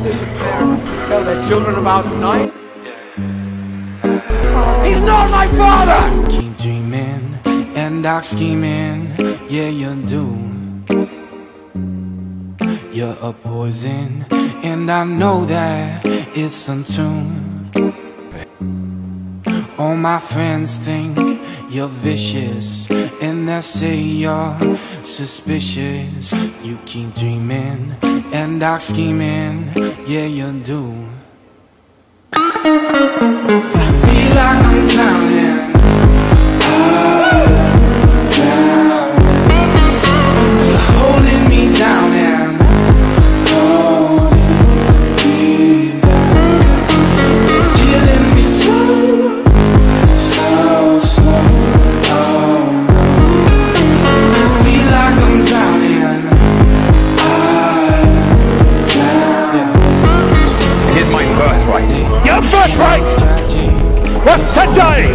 see parents tell their children about at night? He's not my father! Keep dreaming and dark scheming, yeah you do. You're a poison, and I know that it's untrue. All my friends think you're vicious, and they say you're suspicious. You keep dreaming and dark scheming, yeah you do. I feel like I'm drowning. You're holding me down and holding me down. You're killing me slow, so slow. Oh no, I feel like I'm drowning. Here's my birthright. Your birthright! What's today?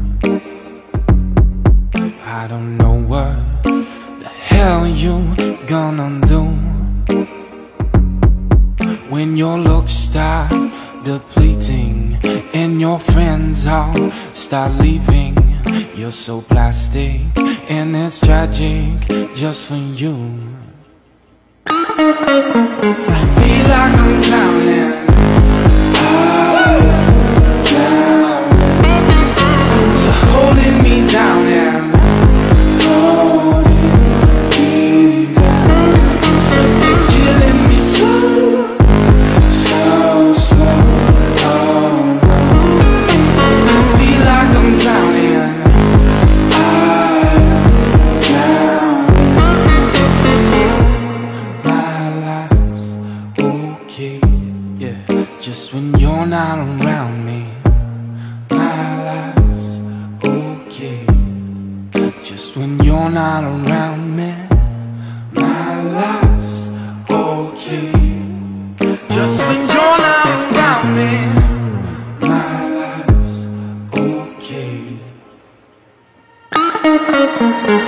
I don't know what the hell you gonna do when your looks start depleting and your friends all start leaving. You're so plastic and it's tragic just for you. I feel like I'm drowning. You're holding me down and holding me down. You're killing me slow, so slow. Oh no, I feel like I'm drowning. I'm drowning. My life's okay, yeah, just when you're not around me. My life's okay, just when you're not around me. My life's okay, just when you're not around me. My life's okay.